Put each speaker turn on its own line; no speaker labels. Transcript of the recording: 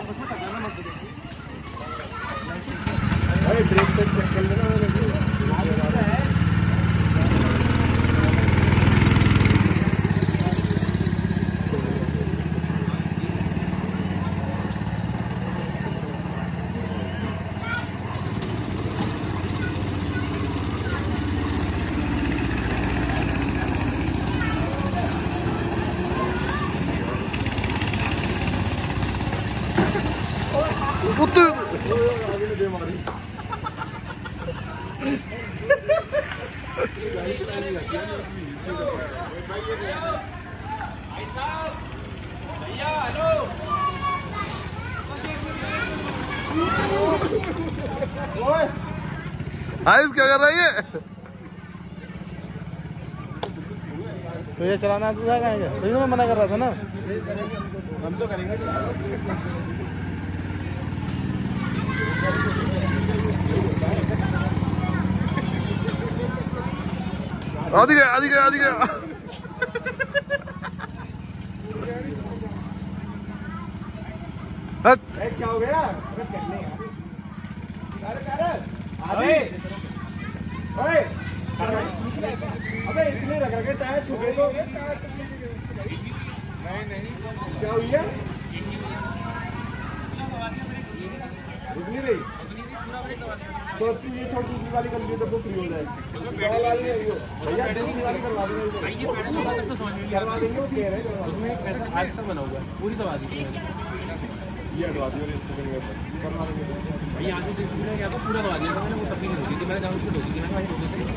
अरे ब्रेक तक चेक कर लेना।
आयुष क्या कर रही है?
तो ये चलाना तो था कहीं, तभी तो मैं मना कर रहा था ना। हम तो करेंगे।
आदि गया आदि गया आदि गया।
क्या हो गया? अरे अबे इसलिए लग रहा है टायर छूटे तो क्या हुई है? रुकनी रही तो ये छोटी वाली कर ली तो वो फ्री हो जाएगी। भैया दूसरी वाली करवा देंगे, करवा देंगे। वो कह रहे हैं बना होगा पूरी दवा दीजिए, ये हटवा दिया करवा देंगे। भैया आगे से क्या था पूरा दवा दिया था मैंने, वो तब भी नहीं होगी थी, मैंने जान के धोती थी, मैंने भाई धोते थे।